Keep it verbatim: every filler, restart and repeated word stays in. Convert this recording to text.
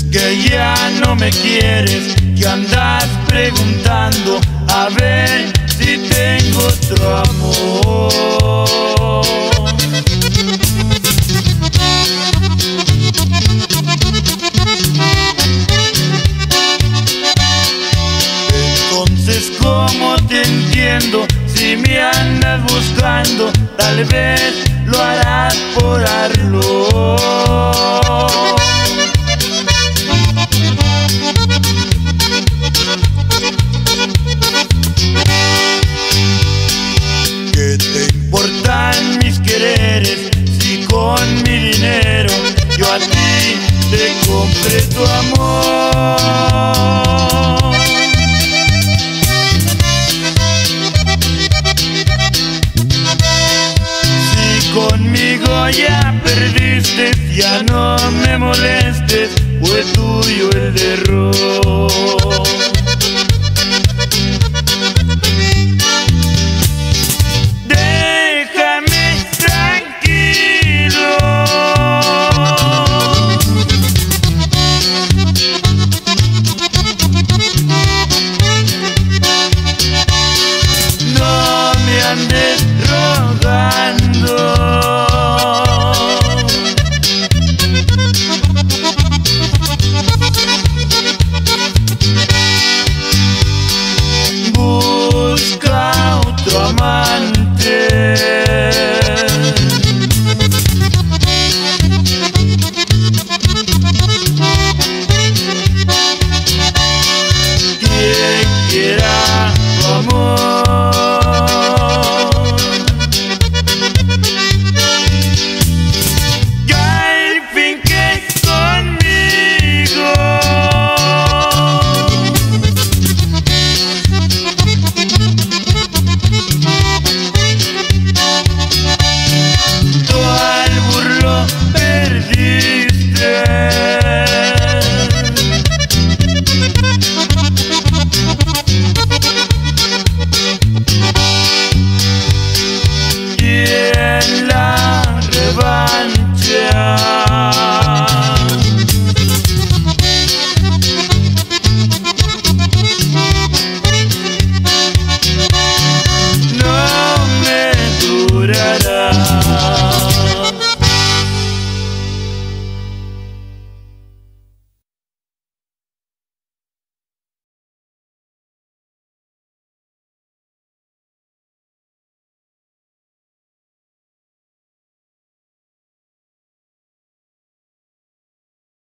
que ya no me quieres, que andas preguntando a ver si tengo otro amor. Entonces, ¿cómo te entiendo? Si me andas buscando, tal vez lo harás por Albur. ¿Qué te importan mis quereres si con mi dinero yo a ti te compré tu amor?